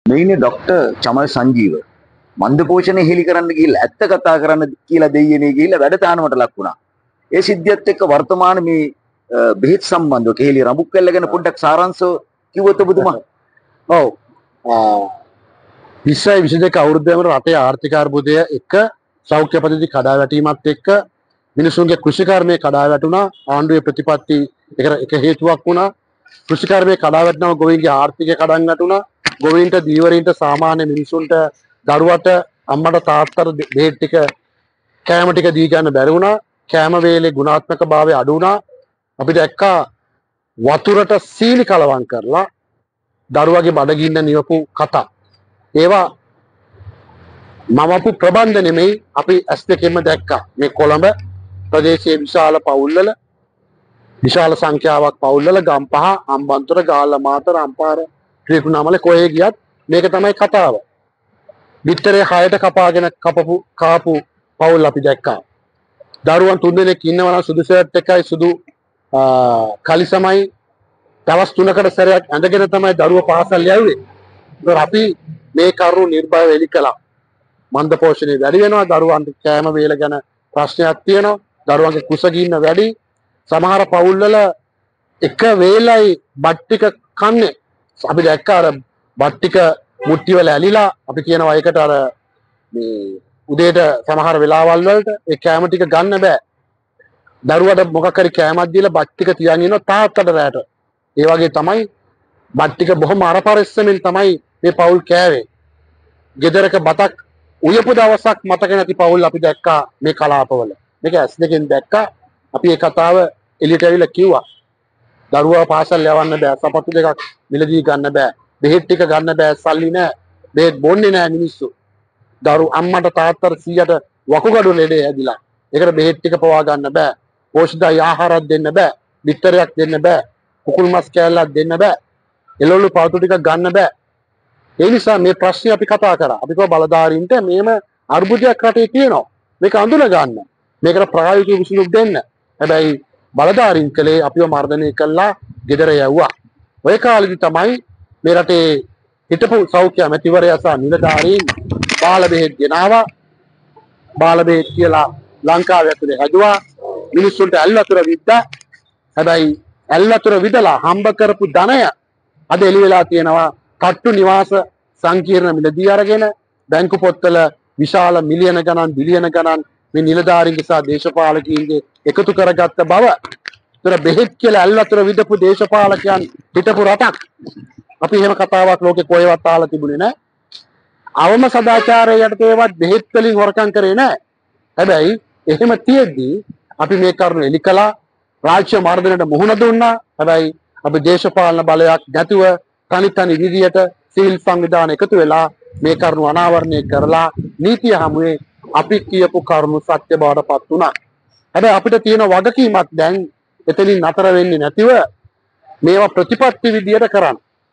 මෙයිනේ doctor Chamal Sanjeewa මන්ද පෝෂණය හෙලි කරන්න ගිහිල්ලා ඇත්ත කතා කරන්න කියලා දෙයියනේ ගිහිල්ලා වැඩ තානමට ලක් වුණා. ඒ සිද්ධියත් එක්ක වර්තමාන මේ බෙහෙත් සම්බන්ධව කේලි රඹුක්කැල්ල ගැන පොඩ්ඩක් සාරාංශව කිව්වොත් ඔබතුමා. ඔව්. 2022 අවුරුද්දේම රටේ ආර්ථික අර්බුදය එක්ක සෞඛ්‍ය පද්ධති කඩා වැටීමත් එක්ක මිනිසුන්ගේ කෘෂිකර්මයේ කඩා වැටුණා. ආණ්ඩුවේ ප්‍රතිපත්ති එක හේතුවක් වුණා. කෘෂිකර්මයේ කඩා වැටෙනම ගොවීන්ගේ ආර්ථිකය කඩන් වැටුණා. ගොවීන්ට දීවරීන්ට සාමාන්‍ය මිනිසුන්ට දරුවට අම්මට තාත්තට බෙහෙත් ටික කෑම ටික දී ගන්න බැරි වුණා. කෑම වේලේ ගුණාත්මක භාවය අඩු වුණා. අපි දැක්කා වතුරට සීනි කලවම් කරලා දරුවගේ බඩගින්න නිවපු කතා. ඒවා මවපු ප්‍රබන්ධ නෙමෙයි අපි ඇස් දෙකෙන්ම දැක්කා. මේ කොළඹ ප්‍රදේශයේ විශාල පවුල්වල විශාල සංඛ්‍යාවක් පවුල්වල ගම්පහ, අම්බන්තොට, ගාල්ල මාතර, අම්පාර, ත්‍රිකුණාමල කොහේ ගියත් මේක තමයි කතාව. විතරේ 6ට කපාගෙන කාපු පවුල් අපි දැක්කා. දරුවන් 3 දෙනෙක් ඉන්නවා නම් සුදු ෂර්ට් එකයි සුදු කලිසමයි දවස් 3කට සැරයක් ඇඳගෙන තමයි දරුවෝ පාසල් යවුවේ. ඒතර අපි මේ කරුණු නිර්භය එලි කළා. මන්ද පෝෂණය වැඩි වෙනවා, දරුවන්ට කෑම වේල ගැන ප්‍රශ්නයක් තියෙනවා, දරුවන්ගේ කුසගින්න වැඩි. සමහර පවුල්වල එක වේලයි බත් ටික කන්නේ. අපි දැක්කා අර බත් ටික මුට්ටි වල ඇලිලා අපි කියනවා ඒකට අර මේ උදේට සමහර වෙලාවල් වලට ඒ කෑම ටික ගන්න බෑ. දරුවට මොකක් හරි කෑමක් දීලා බත් ටික තියන් ඉන්නවා තාත්තට රැට. ඒ වගේ තමයි බත් ටික බොහොම අරපරිස්සමෙන් තමයි මේ පවුල් කෑවේ. ගෙදරක බතක් උයපු දවසක් මතක නැති පවුල් අපි දැක්කා මේ කලාපවල. මේක ඇස් දෙකෙන් දැක්කා. අපි ඒ කතාව එළියට ඇවිල්ලා කිව්වා. දරුවා පාසල් යවන්න බෑ, සපත්තු දෙකක් මිලදී ගන්න බෑ, බෙහෙත් ටික ගන්න බෑ, සල්ලි නෑ, බෙහෙත් බොන්නේ නෑ මිනිස්සු. අම්මට තාත්තට 100ට වකුගඩු ලෙඩේ ඇදිලා. ඒකට බෙහෙත් ටික පවා ගන්න බෑ. පෝෂ්‍යදායී ආහාරයක් දෙන්න බෑ. බිත්තරයක් දෙන්න බෑ. කුකුල් මස් කෑල්ලක් දෙන්න බෑ. එළවලු පවතු ටික ගන්න බෑ. ඒ නිසා මේ ප්‍රශ්නේ අපි කතා කරා. අපි කිව්වා බලධාරීන්ට මේම අර්බුදයක් රටේ තියෙනවා. මේක අඳුන ගන්න. මේකට ප්‍රායෝගික විසඳුම් දෙන්න. හැබැයි බලධාරීන් කලේ අපිව මර්ධනය කළා, ගෙදර යවුවා. ඔය කාලෙදි තමයි මේ රටේ හිටපු සෞඛ්‍ය අමාත්‍යවරයා සහ නිලධාරීන් බාල බෙහෙත් ගෙනාවා. බාල බෙහෙත් කියලා ලංකාවේ ඇතුලේ හදුවා. මිනිස්සුන්ට ඇල්වතුර විද්දා. හැබැයි ඇල්වතුර විදලා හම්බ කරපු ධනය අද එළි වෙලා තියෙනවා කට්ටු නිවාස සංකීර්ණ මිලදී අරගෙන බැංකු පොත්වල විශාල මිලියන ගණන් බිලියන ගණන් මේ නිලධාරීන්ගේ සහ දේශපාලකීන්ගේ එකතු කරගත්ත බව. ඒතර බෙහෙත් කියලා ඇල්වතුර විදපු දේශපාලකයන් හිටපු රටක්. අපි එහෙම කතාවක් ලෝකේ කොහෙවත් අහලා තිබුණේ නැහැ. අවම සදාචාරය යටතේවත් බෙහෙත් වලින් හොරකම් කරේ නැහැ. හැබැයි එහෙම තියෙද්දි අපි මේ කරුණ එලි කළා. රාජ්‍ය මර්ධනයට මුහුණ දුන්නා. හැබැයි අපි දේශපාලන බලයක් නැතුව තනි විදියට සිවිල් සංවිධාන එකතු වෙලා මේ කරුණ අනාවරණය කරලා නීතිය හමුවේ අපි කියපු කරුණු සත්‍ය බවට පත් වුණා. හැබැයි අපිට තියෙන වගකීමක් දැන් එතනින් නතර වෙන්නේ නැතිව මේවා ප්‍රතිපත්ති විදියට කරන්න.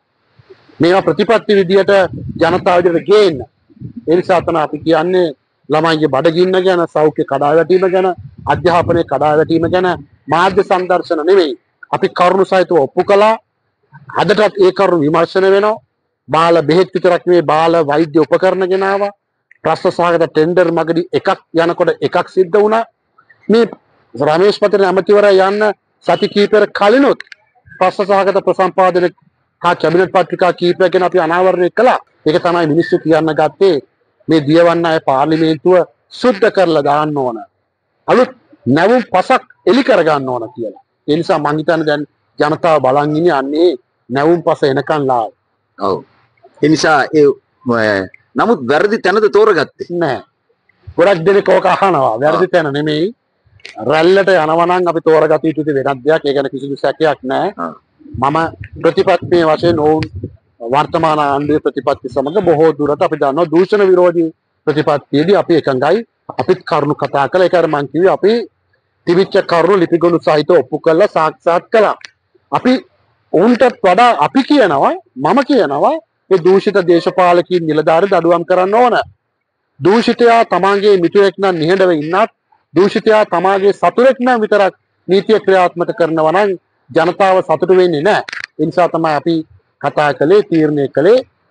මේවා ප්‍රතිපත්ති විදියට ජනතාව ඉදිරියට ගේන්න. ඒ නිසා තමයි අපි කියන්නේ ළමයින්ගේ බඩගින්න ගැන, සෞඛ්‍ය කඩා වැටීම ගැන, අධ්‍යාපනයේ කඩා වැටීම ගැන මාධ්‍ය සංදර්ශන නෙවෙයි. අපි කරුණු සහිතව ඔප්පු කළා. අදටත් ඒ කරුණු විමර්ශන වෙනවා. බාල බෙහෙත් විතරක් නෙවෙයි බාල වෛද්‍ය උපකරණ ගෙනාවා. ප්‍රශ්න සහගත ටෙන්ඩර් මගදී එකක් යනකොට එකක් සිද්ධ වුණා. මේ රමේෂ් පතන ඇමතිවරයා යන්න සති කීපයකට කලිනුත් ප්‍රශ්න සහගත ප්‍රසම්පාදන හා කැබිනට් පත්‍රිකා කීපයක් ගැන අපි අනාවරණය කළා. ඒක තමයි මිනිස්සු කියන්න ගත්තේ මේ දියවන්න අය පාර්ලිමේන්තුව සුද්ධ කරලා දාන්න ඕන. අලුත් නැවුම් පසක් එලි කර ගන්න ඕන කියලා. ඒ නිසා මං හිතන්නේ දැන් ජනතාව බලන් ඉන්නේ අන්නේ නැවුම් පස එනකන් ලාව. ඔව්. ඒ නිසා නමුත් වැරදි තැනද තෝරගත්තේ නෑ. ගොඩක් දෙනෙක් ඕක අහනවා. වැරදි තැන නෙමෙයි. රැල්ලට යනවා නම් අපි තෝරගත යුතු වෙනත් දෙයක්. ඒ ගැන කිසිදු සැකයක් නෑ. මම ප්‍රතිපත්තියේ වශයෙන් ඕන් වර්තමාන ආණ්ඩුවේ ප්‍රතිපත්ති සමග බොහෝ දුරට අපි දන්නවා දූෂණ විරෝධී ප්‍රතිපත්තියේදී අපි එකඟයි. අපිත් කරුණු කතා කළා. ඒකට මම කිව්වේ අපි තිබිච්ච කරුණු ලිපිගොනු සහිතව ඔප්පු කරලා සාක්ෂාත් කළා. අපි උන්ට වඩා අපි කියනවා මම කියනවා මේ දූෂිත දේශපාලකීන් නිලධාරී දඩුවම් කරන්න ඕන. දූෂිතයා තමාගේ මිතුරෙක් නම් නිහඬව ඉන්නත් දූෂිතයා තමාගේ සතුරෙක් නම් විතරක් නීතිය ක්‍රියාත්මක කරනවා නම් ජනතාව සතුටු වෙන්නේ නැහැ. ඒ නිසා තමයි අපි කතා කළේ තීරණය කළේ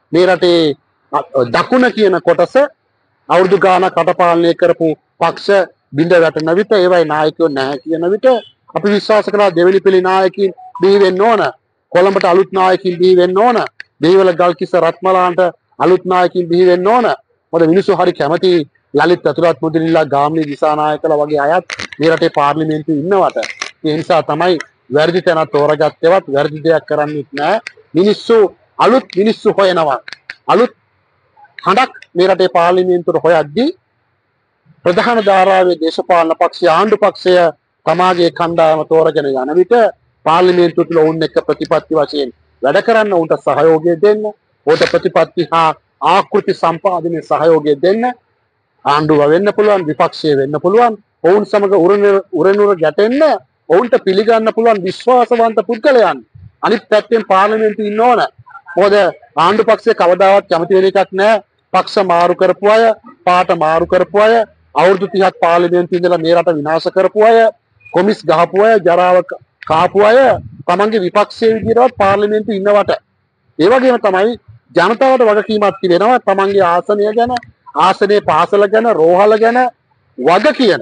මේ රටේ දකුණ කියන කොටස අවුරුදු ගානක් කටපාලනය කරපු පක්ෂ බිඳ වැටෙන විට ඒවයි නායකයෝ නැහැ කියන විට අපි විශ්වාස කරා දෙවෙනි පිළි නායකින් බිහි වෙන්න ඕන. කොළඹට අලුත් නායකින් බිහි වෙන්න ඕන. දෙහිවල ගල්කිස්ස රත්මලාන්ට අලුත් නායකින් බිහි වෙන්න ඕන. මොකද මිනිස්සු හරි කැමති ලලිත් අතුලත් මුදලිලා ගාමිණී දිසානායකලා වගේ අයත් මේ රටේ පාර්ලිමේන්තුවේ ඉන්නවට. ඒ නිසා තමයි වැරදි තැන තෝරගත්තේවත් වැරදි දෙයක් කරන්නේත් නැහැ. මිනිස්සු අලුත් මිනිස්සු හොයනවා. අලුත් හඬක් මේ රටේ පාර්ලිමේන්තුවට හොයද්දී ප්‍රධාන ධාරාවේ දේශපාලන පක්ෂය ආණ්ඩු පක්ෂය තමාගේ කණ්ඩායම තෝරගෙන යන විට පාර්ලිමේන්තුව තුළ ඔවුන් එක්ක ප්‍රතිපත්ති වශයෙන් වැඩ කරන්න උන්ට සහයෝගය දෙන්න, උන්ට ප්‍රතිපත්ති හා ආකෘති සම්පාදනයේ සහයෝගය දෙන්න, ආණ්ඩුව වෙන්න පුළුවන්, විපක්ෂය වෙන්න පුළුවන්, ඔවුන් සමග උරනුර ගැටෙන්න, ඔවුන්ට පිළිගන්න පුළුවන් විශ්වාසවන්ත පුද්ගලයන් අනිත් පැත්තෙන් පාර්ලිමේන්තුවේ ඉන්න ඕන. මොකද ආණ්ඩු පක්ෂය කවදාවත් කැමති වෙන එකක් නැහැ. පක්ෂ මාරු කරපු අය, පාට මාරු කරපු අය, අවුරුදු 30ක් පාර්ලිමේන්තුවේ ඉඳලා මේ රට විනාශ කරපු අය, කොමිස් ගහපු අය, ජරාව කාපු අය තමන්ගේ විපක්ෂයේ විදිහටවත් පාර්ලිමේන්තුවේ ඉන්නවට. ඒ වගේම තමයි ජනතාවට වගකීමක් තිබෙනවා තමන්ගේ ආසනය ගැන, ආසනයේ පාසල ගැන, රෝහල ගැන වග කියන.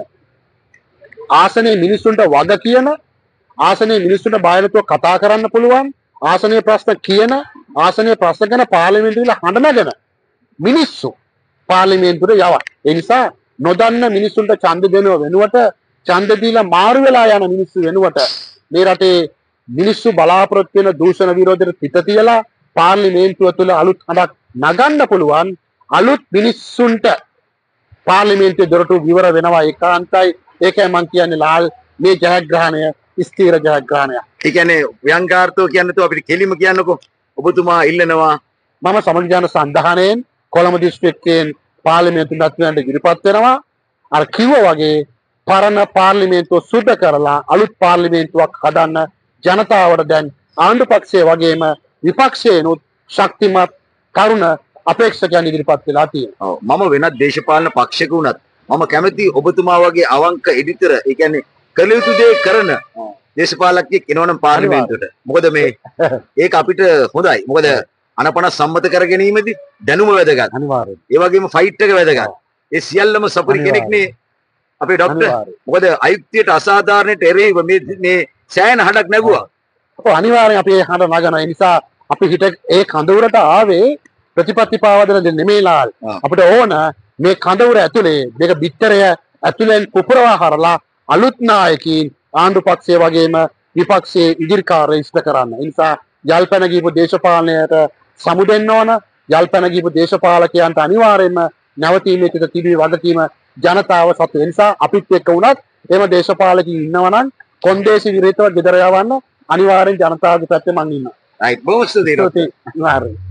ආසනයේ මිනිස්සුන්ට වග කියන, ආසනයේ මිනිස්සුන්ට බය නැතුව කතා කරන්න පුළුවන්, ආසනයේ ප්‍රශ්න කියන, ආසනයේ ප්‍රශ්න ගැන පාර්ලිමේන්තුවේ හඬ නගන මිනිස්සු පාර්ලිමේන්තුවට යවන්න. ඒ නිසා නොදන්න මිනිස්සුන්ට ඡන්ද දෙනව වෙනුවට ඡන්ද දීලා මාරු වෙලා යන මිනිස්සු වෙනුවට මේ රටේ මිනිස්සු බලාපොරොත්තු වෙන දූෂණ විරෝධයට පිට තියලා පාර්ලිමේන්තුව තුළ අලුත් හඬක් නගන්න පුළුවන් අලුත් මිනිස්සුන්ට පාර්ලිමේන්තුවේ දොරටු විවර වෙනවා ඒකාන්තයි. ඒකයි මම කියන්නේ ලාල් මේ ජයග්‍රහණය ස්ථීර ජයග්‍රහණයක්. ඒ කියන්නේ ව්‍යංගාර්ථෝ කියන්නේ તો අපිට කෙලිම කියන්නකෝ. ඔබතුමා ඉල්ලනවා මම සමගි ජන සන්ධානයෙන් කොළඹ දිස්ත්‍රික්කයෙන් පාර්ලිමේන්තු මැතිවරණයට ඉදිරිපත් වෙනවා. අර කිව්වා වගේ පරණ පාර්ලිමේන්තුව සුද්ධ කරලා අලුත් පාර්ලිමේන්තුවක් හදන්න ජනතාවට දැන් ආණ්ඩු පක්ෂයේ වගේම විපක්ෂයේනොත් ශක්තිමත් කරුණ අපේක්ෂකයන් ඉදිරිපත් වෙලා තියෙනවා. ඔව් මම වෙනත් දේශපාලන පක්ෂයක වුණත් මම කැමති ඔබතුමා වගේ අවංක එඩිටර් ඒ කියන්නේ කළ යුතු දේ කරන දේශපාලකයෙක් එනවනම් පාර්ලිමේන්තුවට. මොකද මේ ඒක අපිට හොඳයි. මොකද අනපන සම්මත කර ගැනීමේදී දැනුම වැදගත්. අනිවාර්යයෙන්. ඒ වගේම ෆයිට් එක වැදගත්. ඒ සියල්ලම සපුරි කෙනෙක් නේ අපේ ડોක්ටර්. මොකද අයුක්තියට අසාධාරණයට එරෙහිව මේ සෑහෙන හඬක් නැගුවා. ඔව් අනිවාර්යෙන් අපි ඒ හඬ නගන නිසා අපි හිත ඒ කඳවුරට ආවේ ප්‍රතිපත්ති පාවදන දෙන්න නෙමෙයිලා. අපිට ඕන මේ කඳවුර ඇතුලේ මේක බිත්තරය ඇතුලෙන් පුපුරවා හරලා අලුත් නායකයින් ආණ්ඩු පක්ෂයේ වගේම විපක්ෂයේ ඉදිරිකාරය ඉෂ්ට කරන්න. ඒ නිසා යල්පැන ගිහපු දේශපාලනයට සමුදෙන්න ඕන. යල්පැන ගිහපු දේශපාලකයන්ට අනිවාර්යයෙන්ම නැවතීමේ තිබී වගකීම ජනතාව සතු. ඒ නිසා අපිත් එක්ක වුණත් එහෙම දේශපාලකයන් ඉන්නවා නම් කොන්දේසි විරහිතව ගෙදර යවන්න අනිවාර්යෙන් ජනතාවගේ පැත්තේ මං ඉන්නවා. Right boss. අනිවාර්යෙන්.